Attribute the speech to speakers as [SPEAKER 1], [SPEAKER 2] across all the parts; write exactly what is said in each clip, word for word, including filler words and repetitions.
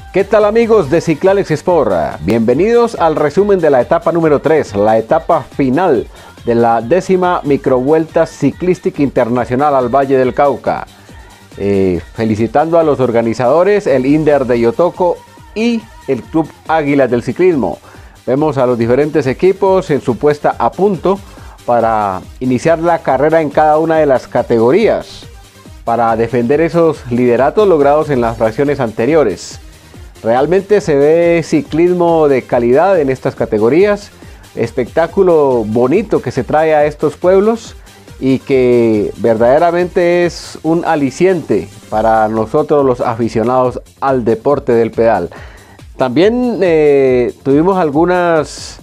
[SPEAKER 1] ¿Qué tal amigos de Ciclalex Sport? Bienvenidos al resumen de la etapa número tres, la etapa final de la décima microvuelta ciclística internacional al Valle del Cauca. Eh, felicitando a los organizadores, el INDER de Yotoco y el Club Águilas del Ciclismo. Vemos a los diferentes equipos en su puesta a punto para iniciar la carrera en cada una de las categorías, para defender esos lideratos logrados en las fracciones anteriores. Realmente se ve ciclismo de calidad en estas categorías, espectáculo bonito que se trae a estos pueblos y que verdaderamente es un aliciente para nosotros los aficionados al deporte del pedal. También eh, tuvimos algunas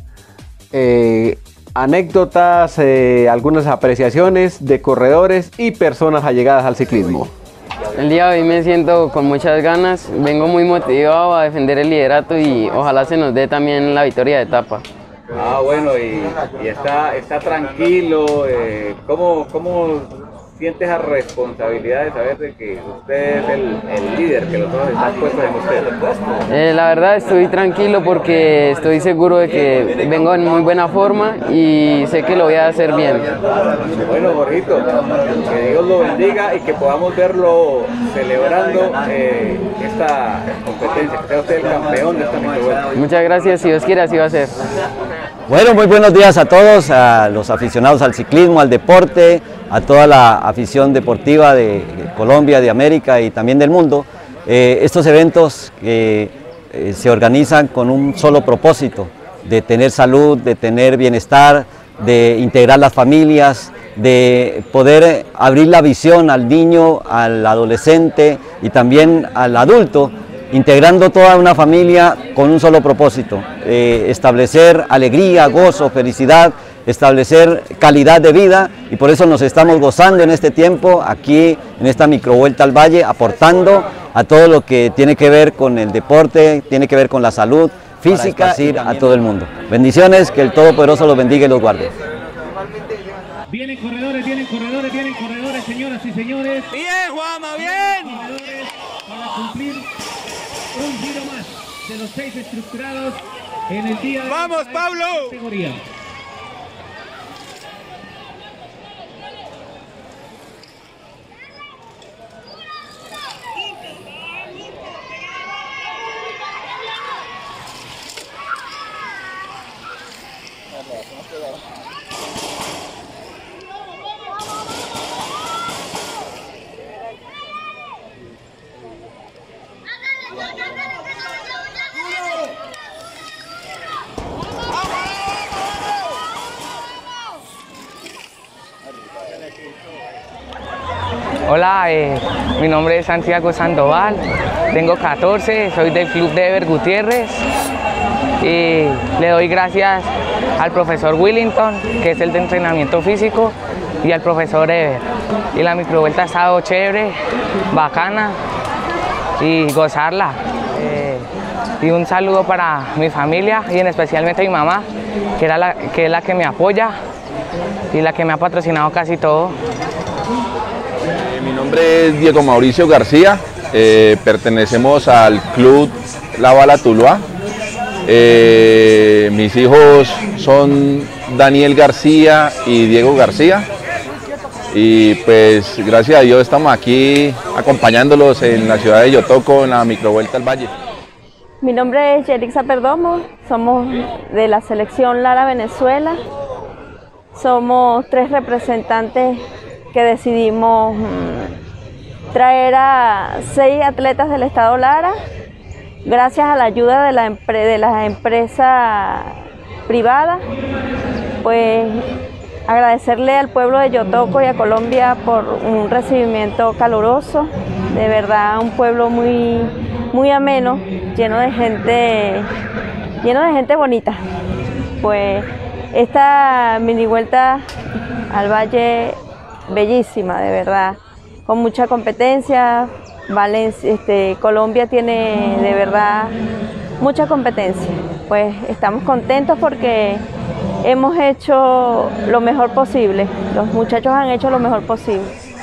[SPEAKER 1] eh, anécdotas, eh, algunas apreciaciones de corredores y personas allegadas al ciclismo.
[SPEAKER 2] El día de hoy me siento con muchas ganas, vengo muy motivado a defender el liderato y ojalá se nos dé también la victoria de etapa.
[SPEAKER 3] Ah, bueno, y, y está, está tranquilo, eh, ¿cómo, cómo siente esa responsabilidad de saber de que usted es el, el líder, que los otros están puestos en usted?
[SPEAKER 2] Eh, la verdad estoy tranquilo porque estoy seguro de que vengo en muy buena forma y sé que lo voy a hacer bien.
[SPEAKER 3] Bueno, Jorgito, que Dios lo bendiga y que podamos verlo celebrando eh, esta competencia, que sea usted el campeón de esta microvuelta.
[SPEAKER 2] Muchas gracias, si Dios quiere así va a ser.
[SPEAKER 4] Bueno, muy buenos días a todos, a los aficionados al ciclismo, al deporte, a toda la afición deportiva de Colombia, de América y también del mundo. Eh, estos eventos que eh, se organizan con un solo propósito, de tener salud, de tener bienestar, de integrar las familias, de poder abrir la visión al niño, al adolescente y también al adulto, integrando toda una familia con un solo propósito, eh, establecer alegría, gozo, felicidad, establecer calidad de vida, y por eso nos estamos gozando en este tiempo aquí en esta microvuelta al Valle, aportando a todo lo que tiene que ver con el deporte, tiene que ver con la salud física y a todo el mundo. Bendiciones, que el Todopoderoso los bendiga y los guarde.
[SPEAKER 5] Vienen corredores, vienen corredores, vienen corredores, señoras y señores.
[SPEAKER 6] Bien, Juanma, bien.
[SPEAKER 5] Corredores para cumplir un giro más de los seis estructurados en el día de
[SPEAKER 6] ¡Vamos, Pablo!
[SPEAKER 5] Categoría.
[SPEAKER 7] Hola, eh, mi nombre es Santiago Sandoval, tengo catorce, soy del club de Ever Gutiérrez y le doy gracias al profesor Willington, que es el de entrenamiento físico, y al profesor Ever. Y la microvuelta ha estado chévere, bacana y gozarla. Eh, y un saludo para mi familia y en especialmente a mi mamá, que, era la, que es la que me apoya y la que me ha patrocinado casi todo.
[SPEAKER 8] Mi nombre es Diego Mauricio García, eh, pertenecemos al club La Bala Tuluá. Eh, mis hijos son Daniel García y Diego García y pues gracias a Dios estamos aquí acompañándolos en la ciudad de Yotoco en la microvuelta al Valle.
[SPEAKER 9] Mi nombre es Yerixa Perdomo, somos de la selección Lara Venezuela, somos tres representantes que decidimos traer a seis atletas del estado Lara, gracias a la ayuda de la, de la empresa privada. Pues agradecerle al pueblo de Yotoco y a Colombia por un recibimiento caluroso, de verdad un pueblo muy, muy ameno, lleno de gente, lleno de gente bonita. Pues esta mini vuelta al Valle, bellísima, de verdad, con mucha competencia. Valencia, este, Colombia tiene de verdad mucha competencia. Pues estamos contentos porque hemos hecho lo mejor posible, los muchachos han hecho lo mejor posible.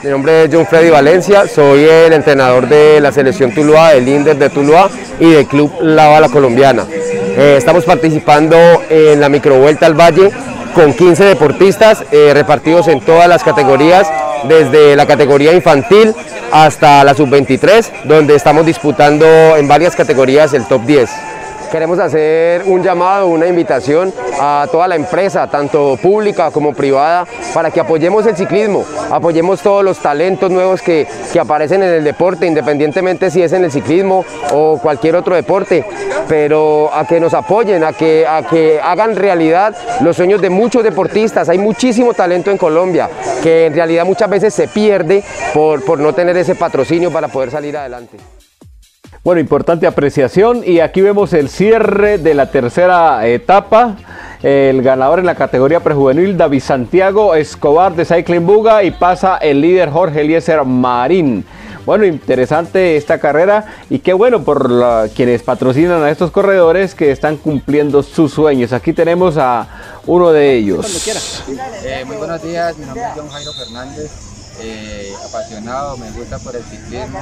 [SPEAKER 10] Mi nombre es John Freddy Valencia, soy el entrenador de la selección Tuluá, del Inder de Tuluá y del Club La Bala Colombiana. Eh, estamos participando en la microvuelta al Valle con quince deportistas eh, repartidos en todas las categorías, desde la categoría infantil hasta la sub veintitrés, donde estamos disputando en varias categorías el top diez. Queremos hacer un llamado, una invitación a toda la empresa, tanto pública como privada, para que apoyemos el ciclismo, apoyemos todos los talentos nuevos que, que aparecen en el deporte, independientemente si es en el ciclismo o cualquier otro deporte, pero a que nos apoyen, a que, a que hagan realidad los sueños de muchos deportistas. Hay muchísimo talento en Colombia, que en realidad muchas veces se pierde por, por no tener ese patrocinio para poder salir adelante.
[SPEAKER 1] Bueno, importante apreciación, y aquí vemos el cierre de la tercera etapa. El ganador en la categoría prejuvenil, David Santiago Escobar de Cycling Buga, y pasa el líder Jorge Eliezer Marín. Bueno, interesante esta carrera, y qué bueno por la, quienes patrocinan a estos corredores que están cumpliendo sus sueños. Aquí tenemos a uno de ellos.
[SPEAKER 11] Eh, muy buenos días, mi nombre es John Jairo Fernández. Eh, apasionado, me gusta por el ciclismo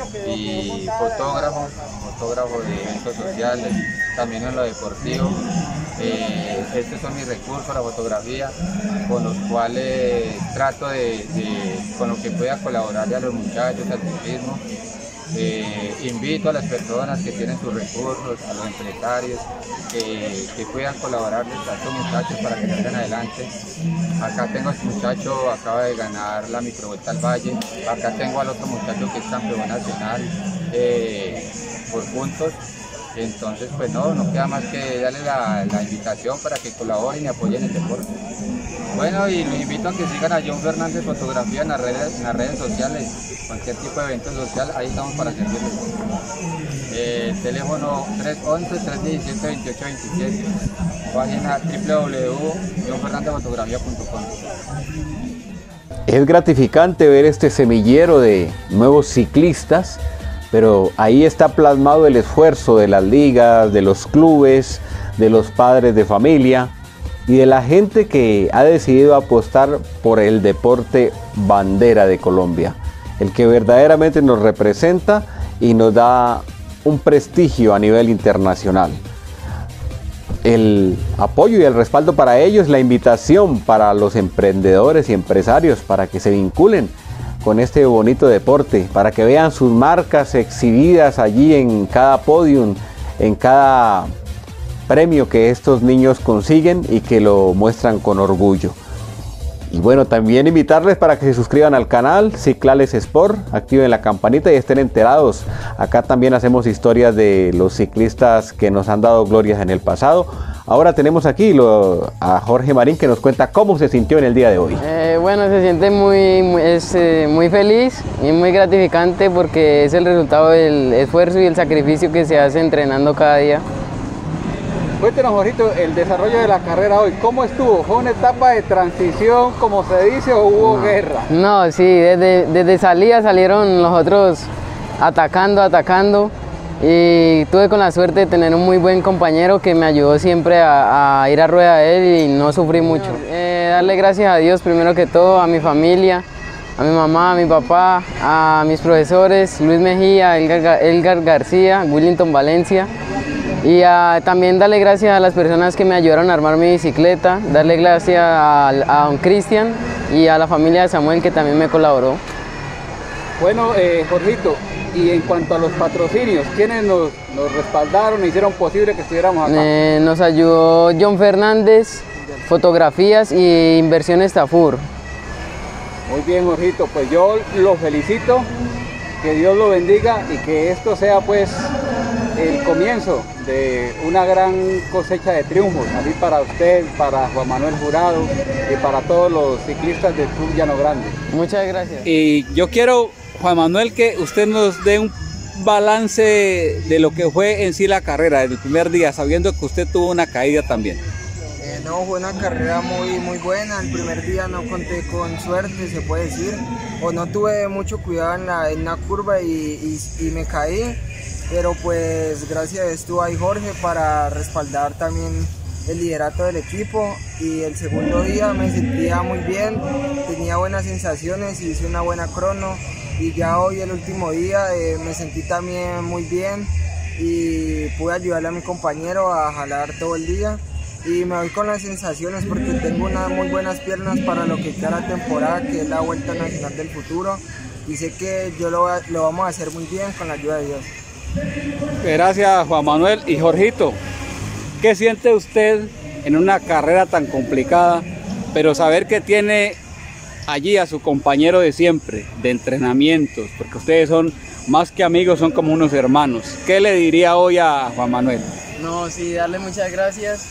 [SPEAKER 11] y fotógrafo, fotógrafo de eventos sociales, también en lo deportivo. Eh, estos son mis recursos, la fotografía, con los cuales trato de, de con lo que pueda colaborarle a los muchachos, al ciclismo. Eh, invito a las personas que tienen sus recursos, a los empresarios, que, que puedan colaborarles a estos muchachos para que salgan adelante. Acá tengo a este muchacho, acaba de ganar la microvuelta al Valle. Acá tengo al otro muchacho que es campeón nacional eh, por puntos. Entonces, pues no, no queda más que darle la, la invitación para que colaboren y apoyen el deporte. Bueno, y los invito a que sigan a John Fernández Fotografía en las redes, en las redes sociales, cualquier tipo de evento social, ahí estamos para servirles. Eh, teléfono tres once, tres diecisiete, veintiocho veintisiete, página doble u doble u doble u punto john fernandez fotografía punto com.
[SPEAKER 1] Es gratificante ver este semillero de nuevos ciclistas, pero ahí está plasmado el esfuerzo de las ligas, de los clubes, de los padres de familia y de la gente que ha decidido apostar por el deporte bandera de Colombia, el que verdaderamente nos representa y nos da un prestigio a nivel internacional. El apoyo y el respaldo para ellos, la invitación para los emprendedores y empresarios para que se vinculen con este bonito deporte, para que vean sus marcas exhibidas allí en cada podium, en cada premio que estos niños consiguen y que lo muestran con orgullo. Y bueno, también invitarles para que se suscriban al canal Ciclales Sport, activen la campanita y estén enterados. Acá también hacemos historias de los ciclistas que nos han dado glorias en el pasado. Ahora tenemos aquí lo, a Jorge Marín, que nos cuenta cómo se sintió en el día de hoy.
[SPEAKER 2] Eh, bueno, se siente muy, muy, es, eh, muy feliz y muy gratificante porque es el resultado del esfuerzo y el sacrificio que se hace entrenando cada día.
[SPEAKER 12] Cuéntenos, Jorgito, el desarrollo de la carrera hoy, ¿cómo estuvo? ¿Fue una etapa de transición, como se dice, o hubo
[SPEAKER 2] no.
[SPEAKER 12] guerra?
[SPEAKER 2] No, sí, desde, desde salida salieron los otros atacando, atacando, y tuve con la suerte de tener un muy buen compañero que me ayudó siempre a, a ir a rueda de él y no sufrí mucho. Eh, darle gracias a Dios primero que todo, a mi familia, a mi mamá, a mi papá, a mis profesores, Luis Mejía, Elgar, Elgar García, Willington Valencia. Y a, también darle gracias a las personas que me ayudaron a armar mi bicicleta, darle gracias a, a don Cristian y a la familia de Samuel, que también me colaboró.
[SPEAKER 12] Bueno, eh, Jorgito, y en cuanto a los patrocinios, ¿quiénes nos, nos respaldaron e hicieron posible que estuviéramos acá?
[SPEAKER 2] Eh, nos ayudó John Fernández, Fotografías y Inversiones Tafur.
[SPEAKER 12] Muy bien, Jorgito, pues yo lo felicito, que Dios lo bendiga y que esto sea pues el comienzo de una gran cosecha de triunfos, así para usted, para Juan Manuel Jurado y para todos los ciclistas del Club Llano Grande.
[SPEAKER 2] Muchas gracias.
[SPEAKER 12] Y yo quiero, Juan Manuel, que usted nos dé un balance de lo que fue en sí la carrera desde el primer día, sabiendo que usted tuvo una caída también.
[SPEAKER 13] Eh, no, fue una carrera muy, muy buena. El primer día no conté con suerte, se puede decir, o no tuve mucho cuidado en la, en la curva y, y, y me caí. Pero pues gracias a estuvo ahí Jorge para respaldar también el liderato del equipo, y el segundo día me sentía muy bien, tenía buenas sensaciones y hice una buena crono, y ya hoy el último día eh, me sentí también muy bien y pude ayudarle a mi compañero a jalar todo el día, y me voy con las sensaciones porque tengo unas muy buenas piernas para lo que queda la temporada, que es la Vuelta Nacional del Futuro, y sé que yo lo, lo vamos a hacer muy bien con la ayuda de Dios.
[SPEAKER 12] Gracias, Juan Manuel. Y Jorgito, ¿qué siente usted en una carrera tan complicada, pero saber que tiene allí a su compañero de siempre, de entrenamientos, porque ustedes son más que amigos, son como unos hermanos? ¿Qué le diría hoy a Juan Manuel?
[SPEAKER 2] No, sí, darle muchas gracias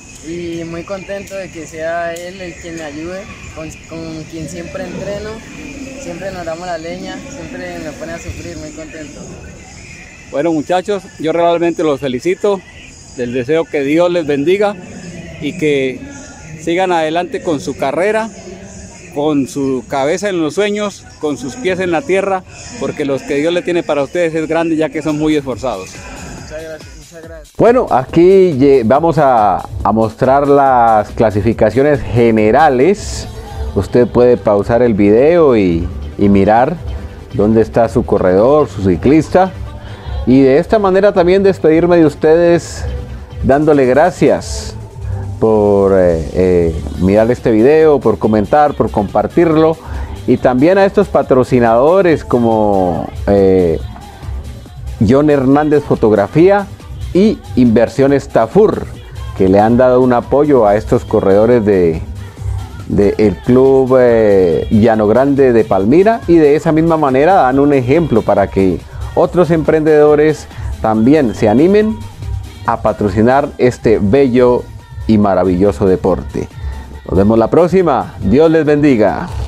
[SPEAKER 2] y muy contento de que sea él el quien me ayude, con, con quien siempre entreno, siempre nos damos la leña, siempre me pone a sufrir, muy contento.
[SPEAKER 12] Bueno, muchachos, yo realmente los felicito, les deseo que Dios les bendiga y que sigan adelante con su carrera, con su cabeza en los sueños, con sus pies en la tierra, porque los que Dios le tiene para ustedes es grande, ya que son muy esforzados.
[SPEAKER 13] Muchas gracias, muchas gracias.
[SPEAKER 1] Bueno, aquí vamos a, a mostrar las clasificaciones generales. Usted puede pausar el video y, y mirar dónde está su corredor, su ciclista. Y de esta manera también despedirme de ustedes dándole gracias por eh, eh, mirar este video, por comentar, por compartirlo, y también a estos patrocinadores como eh, John Hernández Fotografía y Inversiones Tafur, que le han dado un apoyo a estos corredores de, de el club eh, Llano Grande de Palmira, y de esa misma manera dan un ejemplo para que otros emprendedores también se animen a patrocinar este bello y maravilloso deporte. Nos vemos la próxima. Dios les bendiga.